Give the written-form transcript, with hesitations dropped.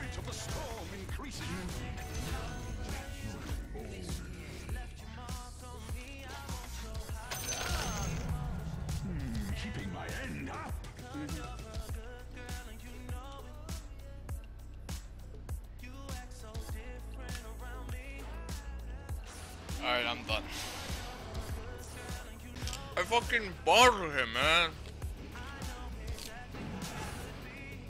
of the storm increasing. Keeping my end up. Alright, I'm done. I fucking bothered him, man.